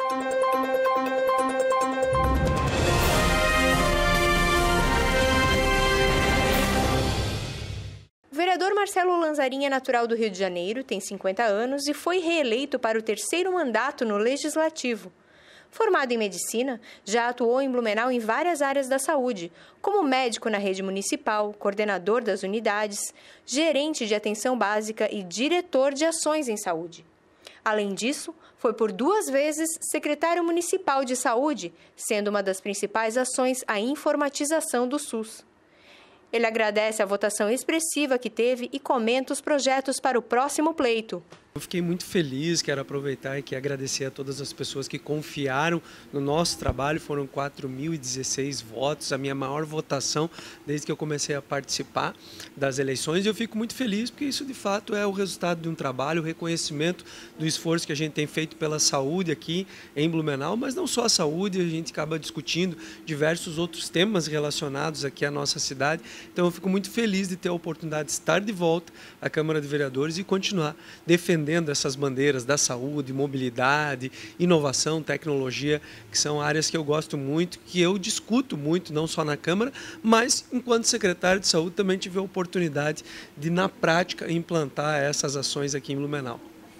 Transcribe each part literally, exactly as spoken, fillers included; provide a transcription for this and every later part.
O vereador Marcelo Lanzarin é natural do Rio de Janeiro, tem cinquenta anos e foi reeleito para o terceiro mandato no Legislativo. Formado em medicina, já atuou em Blumenau em várias áreas da saúde, como médico na rede municipal, coordenador das unidades, gerente de atenção básica e diretor de ações em saúde. Além disso, foi por duas vezes secretário municipal de saúde, sendo uma das principais ações a informatização do SUS. Ele agradece a votação expressiva que teve e comenta os projetos para o próximo pleito. Eu fiquei muito feliz, quero aproveitar e quero agradecer a todas as pessoas que confiaram no nosso trabalho. Foram quatro mil e dezesseis votos, a minha maior votação desde que eu comecei a participar das eleições. E eu fico muito feliz porque isso de fato é o resultado de um trabalho, o reconhecimento do esforço que a gente tem feito pela saúde aqui em Blumenau, mas não só a saúde, a gente acaba discutindo diversos outros temas relacionados aqui à nossa cidade. Então eu fico muito feliz de ter a oportunidade de estar de volta à Câmara de Vereadores e continuar defendendo essas bandeiras da saúde, mobilidade, inovação, tecnologia, que são áreas que eu gosto muito, que eu discuto muito, não só na Câmara, mas enquanto secretário de saúde também tive a oportunidade de, na prática, implantar essas ações aqui em Blumenau.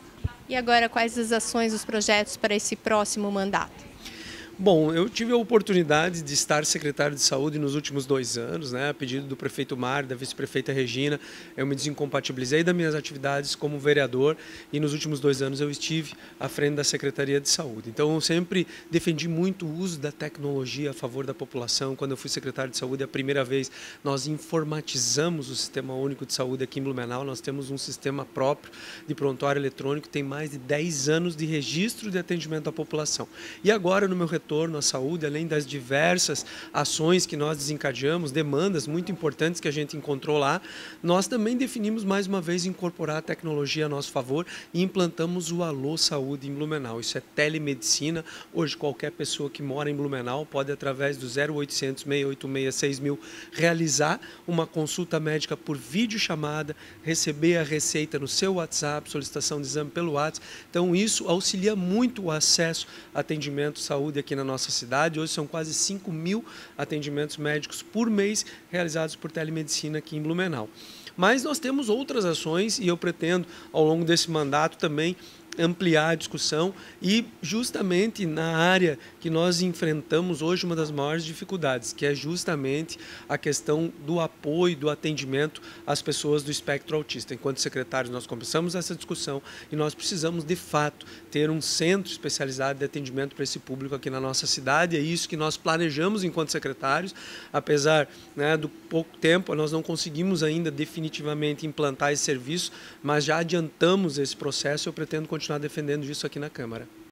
E agora, quais as ações, os projetos para esse próximo mandato? Bom, eu tive a oportunidade de estar secretário de saúde nos últimos dois anos, né? A pedido do prefeito Mário, da vice-prefeita Regina, eu me desincompatibilizei das minhas atividades como vereador e nos últimos dois anos eu estive à frente da Secretaria de Saúde. Então eu sempre defendi muito o uso da tecnologia a favor da população. Quando eu fui secretário de saúde, a primeira vez nós informatizamos o Sistema Único de Saúde aqui em Blumenau. Nós temos um sistema próprio de prontuário eletrônico, tem mais de dez anos de registro de atendimento à população. E agora, no meu retorno à saúde, além das diversas ações que nós desencadeamos, demandas muito importantes que a gente encontrou lá, nós também definimos mais uma vez incorporar a tecnologia a nosso favor e implantamos o Alô Saúde em Blumenau. Isso é telemedicina. Hoje qualquer pessoa que mora em Blumenau pode, através do zero oitocentos, seis oito seis, seis mil, realizar uma consulta médica por videochamada, receber a receita no seu WhatsApp, solicitação de exame pelo WhatsApp. Então isso auxilia muito o acesso a atendimento de saúde aqui na nossa cidade. Hoje são quase cinco mil atendimentos médicos por mês realizados por telemedicina aqui em Blumenau. Mas nós temos outras ações e eu pretendo, ao longo desse mandato, também ampliar a discussão e justamente na área que nós enfrentamos hoje uma das maiores dificuldades, que é justamente a questão do apoio, do atendimento às pessoas do espectro autista. Enquanto secretários, nós começamos essa discussão e nós precisamos, de fato, ter um centro especializado de atendimento para esse público aqui na nossa cidade. É isso que nós planejamos enquanto secretários, apesar, né, do pouco tempo, nós não conseguimos ainda definitivamente implantar esse serviço, mas já adiantamos esse processo e eu pretendo continuar defendendo isso aqui na Câmara.